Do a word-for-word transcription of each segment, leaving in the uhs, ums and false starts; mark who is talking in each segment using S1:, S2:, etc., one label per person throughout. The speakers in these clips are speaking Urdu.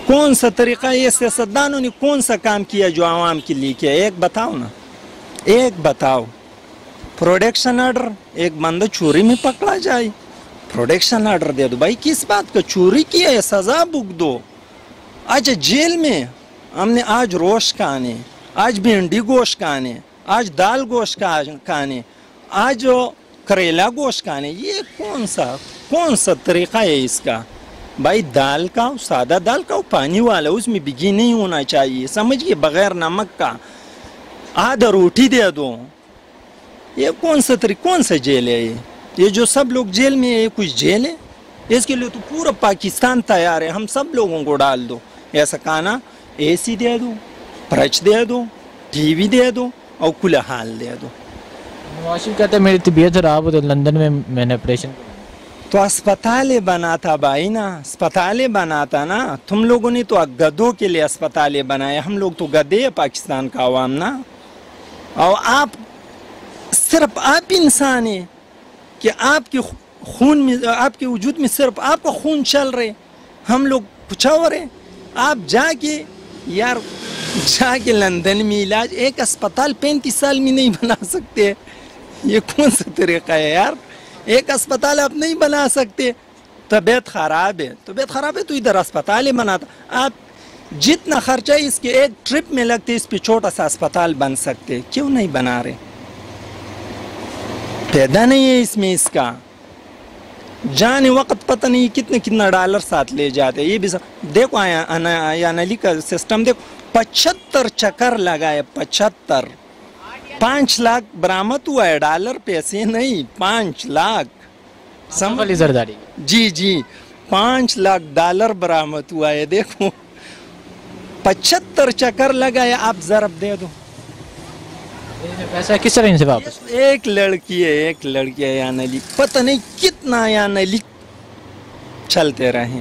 S1: کون سا طریقہ یہ سیاستدانوں نے کون سا کام کیا جو عوام کے لیے کیا؟ ایک بتاؤ نا، ایک بتاؤ۔ پروڈکشن آرڈر، ایک بندہ چوری میں پکڑا جائے، پروڈکشن آرڈر دے دو بھائی، کس بات کا چوری کیا ہے سزا بک دو۔ اچھا جیل میں ہم نے آج روش کھانے، آج بھنڈی گوشت کھانے، آج دال گوشت کھانے، آج کریلا گوشت کھانے، یہ کون سا کون سا طریقہ ہے اس کا؟ بھائی دال کا سادہ دال کا پانی والا، اس میں بگی نہیں ہونا چاہیے، سمجھئے، بغیر نمک کا، آدھا روٹی دے دو۔ یہ کون سا طریقہ، کون سا جیل ہے یہ؟ یہ جو سب لوگ جیل میں ہے یہ کچھ جیل ہے؟ اس کے لیے تو پورا پاکستان تیار ہے، ہم سب لوگوں کو ڈال دو ایسا کھانا، اے سی دے دو، فرج دے دو، ٹی وی دے دو اور کھلا حال دے دو۔
S2: نواز شریف کہتے ہیں میری طبیعت خراب ہو تو لندن میں میں نے آپریشن،
S1: تو اسپتالیں بناتا بھائی نا، اسپتالیں بناتا نا، تم لوگوں نے تو گدوں کے لیے اسپتالیں بنائے، ہم لوگ تو گدے ہیں پاکستان کا عوام نا۔ اور آپ صرف آپ انسان ہیں کہ آپ کے خون میں، آپ کے وجود میں صرف آپ کا خون چل رہے، ہم لوگ کچھ اور ہیں۔ آپ جا کے یار جا کے لندن میں علاج، ایک اسپتال پینتیس سال میں نہیں بنا سکتے، یہ کون سا طریقہ ہے یار؟ ایک اسپتال آپ نہیں بنا سکتے، طبیعت خراب ہے، طبیعت خراب ہے تو ادھر اسپتال ہی بناتا۔ آپ جتنا خرچہ اس کے ایک ٹرپ میں لگتے اس پہ چھوٹا سا اسپتال بن سکتے، کیوں نہیں بنا رہے؟ پیدا نہیں ہے اس میں اس کا، جانے وقت پتہ نہیں کتنے کتنا ڈالر ساتھ لے جاتے۔ یہ بھی دیکھو ایان علی کا سسٹم دیکھو، پچہتر چکر لگائے، پچہتر، پانچ لاکھ برآمد ہوا ہے، ڈالر پیسے نہیں، پانچ لاکھ
S2: علی زرداری،
S1: جی جی پانچ لاکھ ڈالر برآمد ہوا ہے، دیکھو پچہتر چکر لگائے، آپ ضرب دے دو
S2: پیسہ کس طرح ان سے واپس؟
S1: ایک لڑکی ہے، ایک لڑکی ہے ایان علی، پتہ نہیں کتنا ایان علی چلتے رہے،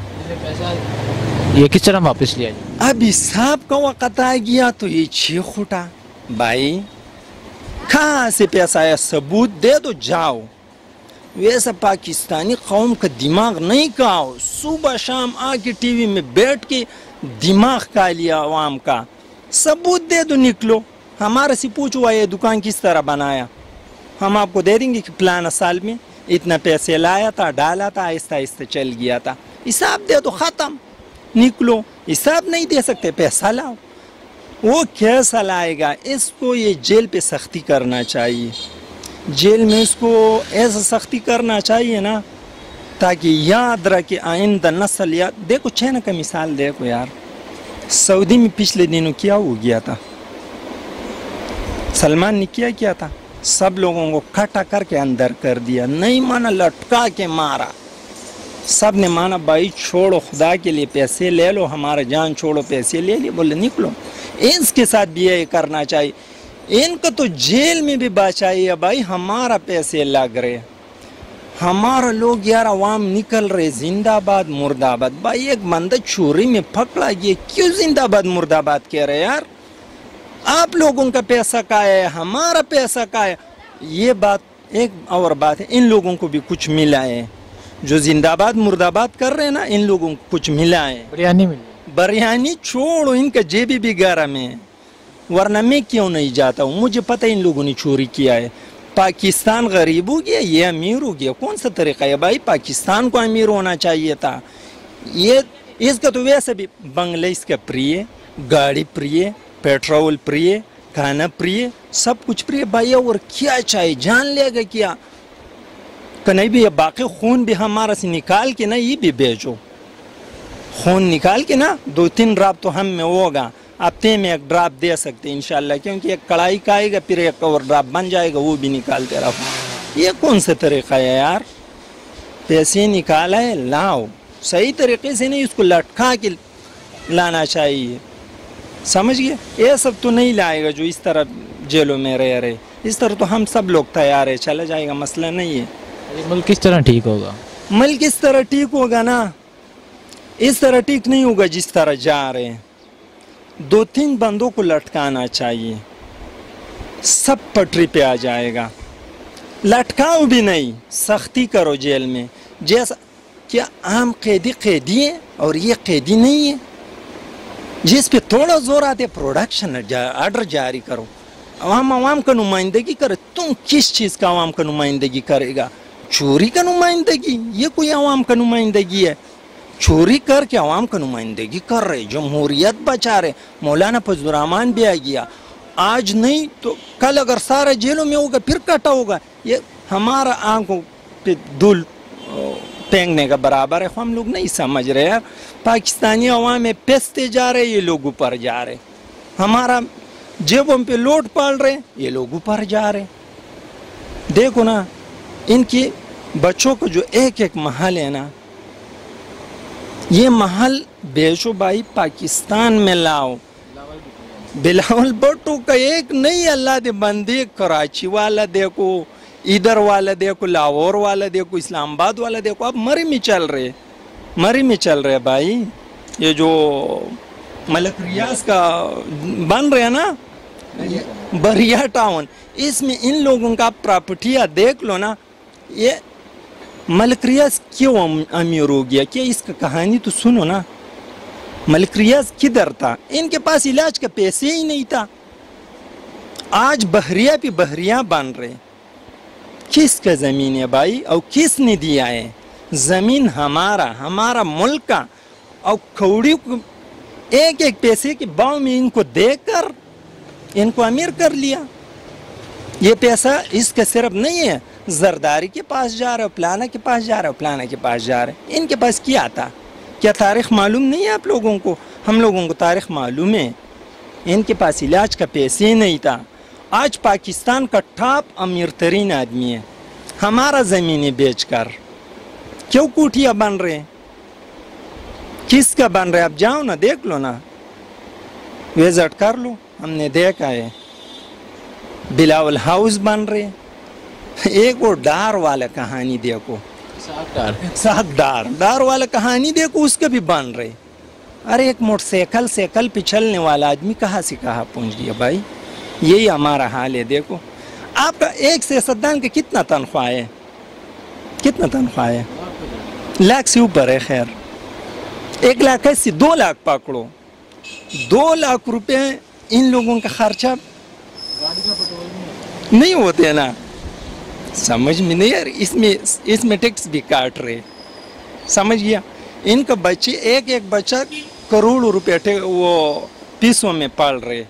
S2: یہ کس طرح واپس لیا جائے؟
S1: اب حساب کا وقت آ گیا تو یہ چیخ اٹھا، بھائی کہاں سے پیسہ آیا؟ ثبوت دے دو جاؤ۔ ویسا پاکستانی قوم کا دماغ نہیں کھاؤ، صبح شام آ کے ٹی وی میں بیٹھ کے دماغ کھا لیا عوام کا، ثبوت دے دو، نکلو۔ ہمارے سے پوچھو یہ دکان کس طرح بنایا، ہم آپ کو دے دیں گے کہ پلانا سال میں اتنا پیسے لایا تھا، ڈالا تھا، آہستہ آہستہ چل گیا تھا، حساب دے دو، ختم، نکلو۔ حساب نہیں دے سکتے، پیسہ لاؤ۔ وہ کیسا لائے گا؟ اس کو یہ جیل پہ سختی کرنا چاہیے، جیل میں اس کو ایسا سختی کرنا چاہیے نا تاکہ یاد رکھے آئندہ نسل۔ یاد دیکھو چائنا کا مثال دیکھو یار، سعودی میں پچھلے دنوں کیا ہو گیا تھا، سلمان نے کیا کیا تھا، سب لوگوں کو کھٹا کر کے اندر کر دیا، نہیں مانا لٹکا کے مارا، سب نے مانا بھائی چھوڑو، خدا کے لیے پیسے لے لو، ہمارا جان چھوڑو، پیسے لے لیے، بولے نکلو۔ اس کے ساتھ بھی یہ کرنا چاہیے، ان کو تو جیل میں بھی بچائیے بھائی، ہمارا پیسے لگ رہے، ہمارا لوگ یار عوام نکل رہے، زندہ آباد مردہ آباد۔ بھائی ایک بندہ چوری میں پکڑا گیا، کیوں زندہ آباد مردہ آباد کہہ رہے یار؟ آپ لوگوں کا پیسہ کا ہے، ہمارا پیسہ کا ہے، یہ بات ایک اور بات ہے، ان لوگوں کو بھی کچھ ملا ہے، جو زندہ آباد مردہ آباد کر رہے ہیں نا، ان لوگوں کو کچھ ملا ہے،
S2: بریانی ملی،
S1: بریانی چھوڑو، ان کا جیبی بھی گرم ہے، ورنہ میں کیوں نہیں جاتا ہوں، مجھے پتہ ان لوگوں نے چوری کیا ہے۔ پاکستان غریب ہو گیا، یہ امیر ہو گیا، کون سا طریقہ ہے بھائی؟ پاکستان کو امیر ہونا چاہیے تھا، یہ اس کا تو ویسے بھی بنگلہ اس کا پری ہے، گاڑی پری ہے، پیٹرول پری ہے، کھانا پری ہے، سب کچھ پری ہے بھائی، اور کیا چاہیے؟ جان لے گا کیا کہ نہیں بھی؟ باقی خون بھی ہمارا سے نکال کے نا یہ بھی بیچو، خون نکال کے نا دو تین ڈراپ تو ہم میں ہوگا، ہفتے میں ایک ڈراپ دے سکتے انشاءاللہ، کیونکہ ایک کڑائی کا آئے گا پھر ایک اور ڈراپ بن جائے گا، وہ بھی نکالتے رہو۔ یہ کون سا طریقہ ہے یار؟ پیسے نکالا ہے لاؤ، صحیح طریقے سے نہیں، اس کو لٹکا کے لانا چاہیے، سمجھ گئے؟ یہ سب تو نہیں لائے گا جو اس طرح جیلوں میں رہ رہے، اس طرح تو ہم سب لوگ تیار ہے، چلا جائے گا، مسئلہ نہیں ہے۔
S2: ملک کس طرح ٹھیک ہوگا؟
S1: ملک اس طرح ٹھیک ہوگا نا، اس طرح ٹھیک نہیں ہوگا جس طرح جا رہے ہیں، دو تین بندوں کو لٹکانا چاہیے، سب پٹری پہ آ جائے گا، لٹکاؤ بھی نہیں، سختی کرو جیل میں، جیسا کیا عام قیدی قیدی ہے اور یہ قیدی نہیں ہے؟ جس پہ تھوڑا زور آتے پروڈکشن آرڈر جاری کرو، عوام عوام کا نمائندگی کرے. تم کس چیز کا عوام کا نمائندگی کرے گا؟ چوری کا نمائندگی؟ یہ کوئی عوام کا نمائندگی ہے؟ چوری کر کے عوام کا نمائندگی کر رہے، جمہوریت بچا رہے. مولانا فضل الرحمان بھی آ گیا، آج نہیں تو کل اگر سارا جیلوں میں ہوگا پھر کٹا ہوگا. یہ ہمارا آنکھوں پہ دھول پھینکنے کا برابر ہے. ہم لوگ نہیں سمجھ رہے یار. پاکستانی عوام میں پیستے جا رہے، یہ لوگ اوپر جا رہے. ہمارا جیبوں پہ لوٹ پال رہے، یہ لوگ اوپر جا رہے. دیکھو نا ان کی بچوں کو جو ایک ایک محل ہے نا، یہ محل بیچو بھائی، پاکستان میں لاؤ. بلاول بھٹو کا ایک نہیں، اللہ دے بندے، کراچی والا دیکھو، ادھر والا دیکھو، لاہور والا دیکھو، اسلام آباد والا دیکھو. اب مری میں چل رہے، مری میں چل رہے بھائی. یہ جو ملک ریاض کا بن رہے نا بریا ٹاؤن، اس میں ان لوگوں کا پراپرٹیاں دیکھ لو نا. یہ ملک ریاض کیوں امیر ہو گیا؟ کیا اس کا کہانی تو سنو نا. ملک ریاض کدھر تھا؟ ان کے پاس علاج کا پیسے ہی نہیں تھا. آج بحریہ پہ بحریہ بن رہے. کس کا زمین ہے بھائی اور کس نے دیا ہے؟ زمین ہمارا، ہمارا ملک کا. اور کھوڑی کو ایک ایک پیسے کے باؤ میں ان کو دے کر ان کو امیر کر لیا. یہ پیسہ اس کا صرف نہیں ہے زرداری کے پاس جا رہا ہے، پلانا کے پاس جا رہا ہے، پلانا کے پاس جا رہا ہے. ان کے پاس کیا تھا؟ کیا تاریخ معلوم نہیں ہے آپ لوگوں کو؟ ہم لوگوں کو تاریخ معلوم ہے. ان کے پاس علاج کا پیسے ہی نہیں تھا. آج پاکستان کا ٹاپ امیر ترین آدمی ہے. ہمارا زمینیں بیچ کر کیوں کوٹھیاں بن رہے ہیں؟ کس کا بن رہے؟ آپ جاؤ نا، دیکھ لو نا، وزٹ کر لو. ہم نے دیکھا ہے بلاول ہاؤس بن رہے. ایک وہ ڈار والا کہانی دیکھو، ساکھ ڈار ڈار والا کہانی دیکھو، اس کا بھی بن رہے. ارے ایک موٹر سائیکل سائیکل پہ چلنے والا آدمی کہاں سے کہاں پہنچ گیا بھائی. یہی ہمارا حال ہے. دیکھو آپ کا ایک سیاستدان کا کتنا تنخواہ ہے؟ کتنا تنخواہ ہے؟ لاکھ سے اوپر ہے. خیر ایک لاکھ ایسی دو لاکھ پکڑو، دو لاکھ روپے ان لوگوں کا خرچہ نہیں ہوتے نا. سمجھ میں نہیں یار. اس میں اس میں ٹیکس بھی کاٹ رہے. سمجھ گیا؟ ان کا بچے ایک ایک بچہ کروڑوں روپے وہ پیسوں میں پڑھ رہے.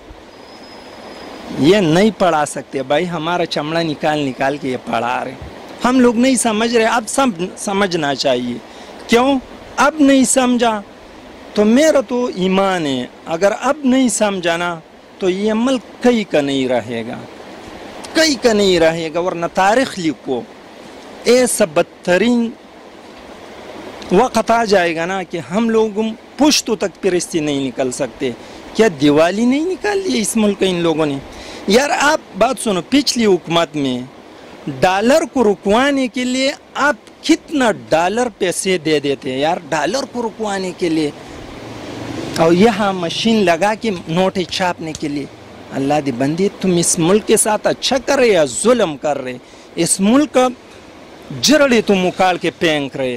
S1: یہ نہیں پڑھا سکتے بھائی. ہمارا چمڑا نکال نکال کے یہ پڑھا رہے. ہم لوگ نہیں سمجھ رہے. اب سب سمجھنا چاہیے. کیوں اب نہیں سمجھا؟ تو میرا تو ایمان ہے اگر اب نہیں سمجھا نا تو یہ ملک کئی کا نہیں رہے گا، کئی کا نہیں رہے گا. ورنہ تاریخ لکھو، ایسا بدترین وقت آ جائے گا نا کہ ہم لوگ پشتوں تک پرستی نہیں نکل سکتے. کیا دیوالی نہیں نکال لی اس ملک ان لوگوں نے؟ یار آپ بات سنو، پچھلی حکومت میں ڈالر کو رکوانے کے لیے آپ کتنا ڈالر پیسے دے دیتے ہیں یار، ڈالر کو رکوانے کے لیے، اور یہاں مشین لگا کے نوٹیں چھاپنے کے لیے. اللہ دی بندی، تم اس ملک کے ساتھ اچھا کر رہے یا ظلم کر رہے؟ اس ملک کا جرڑے تم اکاڑ کے پھینک رہے.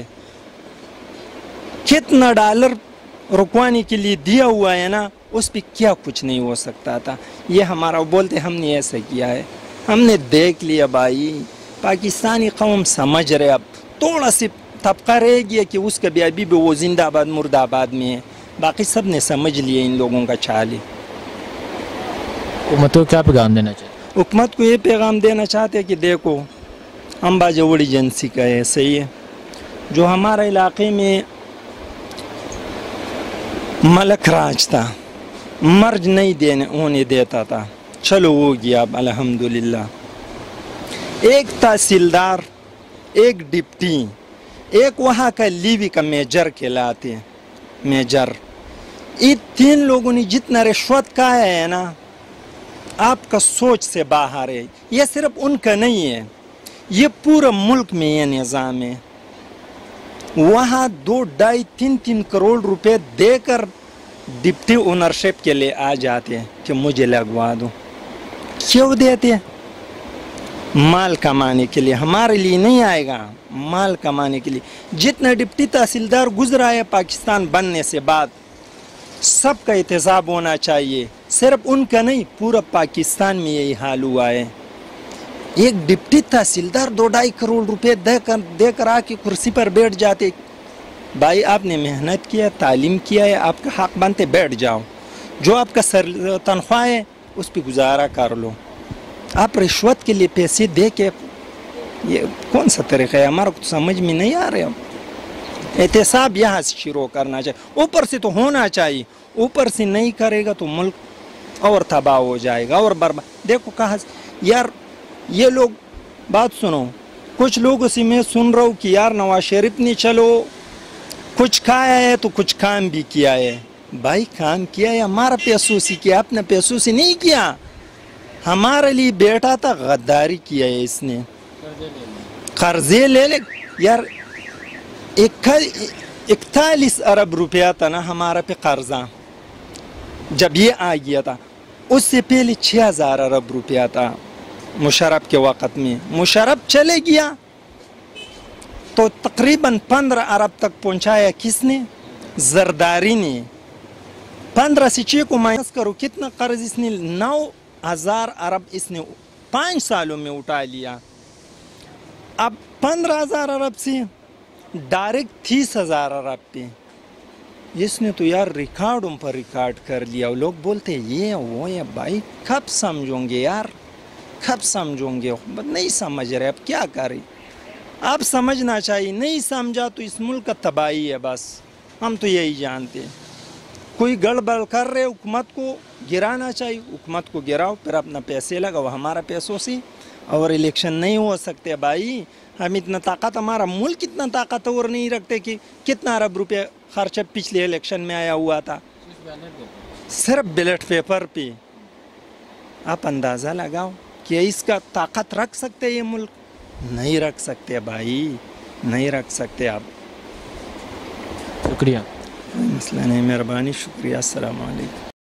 S1: کتنا ڈالر رکوانے کے لیے دیا ہوا ہے نا، اس پہ کیا کچھ نہیں ہو سکتا تھا. یہ ہمارا بولتے ہم نے ایسا کیا ہے. ہم نے دیکھ لیا بھائی. پاکستانی قوم سمجھ رہے. اب تھوڑا سی طبقہ رہ گیا کہ اس کا بھی ابھی بھی وہ زندہ آباد مرد آباد میں ہے. باقی سب نے سمجھ لیا ان لوگوں کا چال ہے.
S2: حکومت کو کیا پیغام دینا چاہتے؟
S1: حکومت کو یہ پیغام دینا چاہتے کہ دیکھو امبا جوڑ ایجنسی کا ہے، صحیح ہے، جو ہمارے علاقے میں ملک راج تھا، مرج نہیں دینے ہونے دیتا تھا، چلو ہو گیا اب الحمدللہ. ایک تحصیلدار، ایک ڈپٹی، ایک وہاں کا لیوی کا میجر کہلاتے ہیں، میجر. یہ تین لوگوں نے جتنا رشوت کھایا ہے نا، آپ کا سوچ سے باہر ہے. یہ صرف ان کا نہیں ہے، یہ پورا ملک میں یہ نظام ہے. وہاں دو ڈھائی تین تین کروڑ روپے دے کر ڈپٹی اونرشپ کے لیے آ جاتے ہیں کہ مجھے لگوا دو. کیوں دیتے ہیں؟ مال کمانے کے لیے. ہمارے لیے نہیں آئے گا، مال کمانے کے لیے. جتنا ڈپٹی تحصیلدار گزرا ہے پاکستان بننے سے بعد، سب کا احتساب ہونا چاہیے، صرف ان کا نہیں، پورا پاکستان میں یہی حال ہوا ہے۔ ایک ڈپٹی تحصیلدار دو ڈھائی کروڑ روپے دے کر دے کر آ کے کرسی پر بیٹھ جاتے۔ بھائی آپ نے محنت کیا، تعلیم کیا ہے، آپ کا حق بنتے، بیٹھ جاؤ، جو آپ کا سر تنخواہ ہے اس پہ گزارا کر لو۔ آپ رشوت کے لیے پیسے دے کے، یہ کون سا طریقہ ہے؟ ہمارا کچھ سمجھ میں نہیں آ رہا۔ احتساب یہاں سے شروع کرنا چاہیے، اوپر سے تو ہونا چاہیے، اوپر سے نہیں کرے گا تو ملک اور تباہ ہو جائے گا اور برباد۔ دیکھو کہاں یار یہ لوگ، بات سنو، کچھ لوگوں سے میں سن رہا ہوں کہ یار نواز شریف نے چلو کچھ کھایا ہے تو کچھ کام بھی کیا ہے۔ بھائی کام کیا ہے ہمارا پیسوں سے کیا، اپنے پیسوں سے نہیں کیا، ہمارے لیے بیٹھا تھا، غداری کیا ہے اس نے، قرضے لے لے یار۔ اکتالیس ارب روپیہ تھا نا ہمارا پہ قرضہ جب یہ آ گیا تھا، اس سے پہلے چھ ہزار ارب روپیہ تھا مشرف کے وقت میں۔ مشرف چلے گیا تو تقریباً پندرہ ارب تک پہنچایا کس نے؟ زرداری نے۔ پندرہ سے چھ کو مائنس کرو، کتنا قرض اس نے؟ نو ہزار ارب اس نے پانچ سالوں میں اٹھا لیا۔ اب پندرہ ہزار ارب سے ڈائریکٹ تیس ہزار ارب پہ اس نے تو یار ریکارڈوں پر ریکارڈ کر لیا۔ وہ لوگ بولتے یہ وہ ہے، بھائی کب سمجھوں گے یار، کب سمجھوں گے؟ نہیں سمجھ رہے، اب کیا کریں؟ آپ سمجھنا چاہیے، نہیں سمجھا تو اس ملک کا تباہی ہے بس، ہم تو یہی جانتے ہیں۔ کوئی گڑبڑ کر رہے، حکومت کو گرانا چاہیے، حکومت کو گراؤ، پھر اپنا پیسے لگاؤ ہمارا پیسوں سے، اور الیکشن نہیں ہو سکتے بھائی۔ ہم اتنا طاقت، ہمارا ملک اتنا طاقتور نہیں رکھتے کہ کتنا ارب روپے خرچہ پچھلے الیکشن میں آیا ہوا تھا صرف بیلٹ پیپر پہ۔ آپ اندازہ لگاؤ کہ اس کا طاقت رکھ سکتے یہ ملک؟ نہیں رکھ سکتے بھائی، نہیں رکھ سکتے آپ۔
S2: شکریہ۔
S1: مسئلہ نہیں، مہربانی، شکریہ، السلام علیکم۔